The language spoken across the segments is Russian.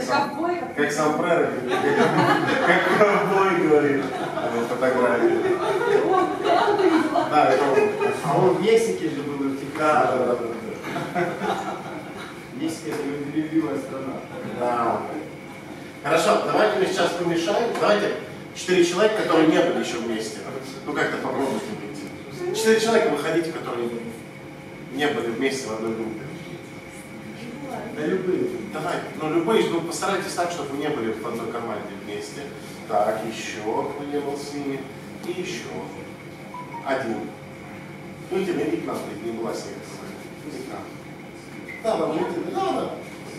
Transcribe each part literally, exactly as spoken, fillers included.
сам, как сам пророк, как ковбой говорит на фотографии. Да, это он. А он в Мексике же был в Техасе. Да, да, да, да. Мексика это любимая страна. Да. Хорошо, давайте мы сейчас помешаем. Давайте четыре человека, которые не были еще вместе. Ну как-то попробуйте выйти. Четыре человека выходите, которые не были вместе в одной группе. Да любые. Давай, ну любые, ну постарайтесь так, чтобы вы не были в одной команде вместе. Так, еще кто не был с ними. И еще. Один. Ну тебе иди к нам, не была с ними. Иди к нам. Да, да, да, да.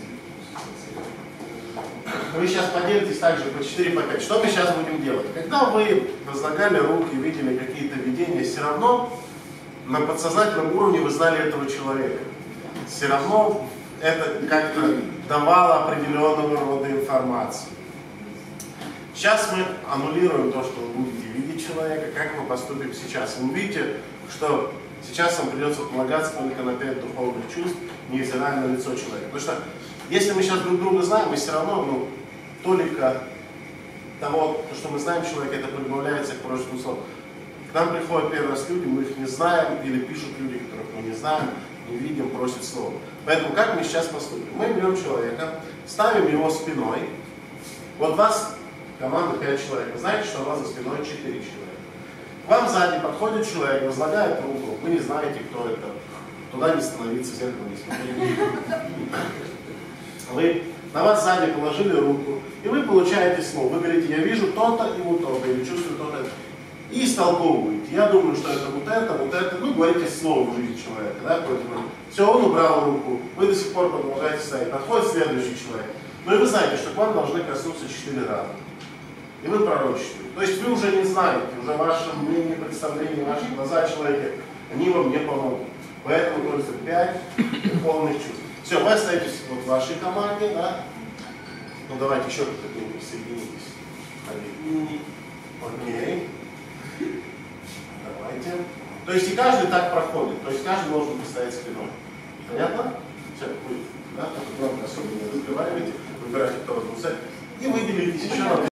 Вы сейчас поделитесь также по четыре, по пять. Что мы сейчас будем делать? Когда вы возлагали руки, видели какие-то видения, все равно на подсознательном уровне вы знали этого человека. Все равно это как-то давало определенного рода информацию. Сейчас мы аннулируем то, что вы будете видеть человека, как мы поступим сейчас. Вы увидите, что сейчас вам придется полагаться только на пять духовных чувств, невзирая на лицо человека. Потому что если мы сейчас друг друга знаем, мы все равно, ну, только того, что мы знаем человека, это прибавляется к прошлому слову. К нам приходят первый раз люди, мы их не знаем, или пишут люди, которых мы не знаем, не видим, просят слова. Поэтому как мы сейчас поступим? Мы берем человека, ставим его спиной. Вот вас, команда пять человек, вы знаете, что у вас за спиной четыре человека. К вам сзади подходит человек, возлагает руку, вы не знаете, кто это. Туда не становиться, зеркало не смотреть. Вы на вас сзади положили руку, и вы получаете слово. Вы говорите, я вижу то-то и вот то-то, или чувствую то-то. И истолковываете. Я думаю, что это вот это, вот это. Вы говорите слово в жизни человека. Да? Все, он убрал руку. Вы до сих пор продолжаете стоять. Подходит следующий человек. Ну и вы знаете, что к вам должны коснуться четыре раза. И вы пророчествуете. То есть вы уже не знаете, уже ваше мнение, представление, ваши глаза человека, они вам не помогут. Поэтому только пять духовных чувств. Все, вы остаетесь вот в вашей команде, да? Ну давайте еще как-то к ним присоединитесь. Окей. Давайте. То есть и каждый так проходит. То есть каждый должен поставить спиной. Понятно? Все, вы, да? Громко особо не разговаривайте. Выбирайте, кто вас будет. И выделитесь еще раз.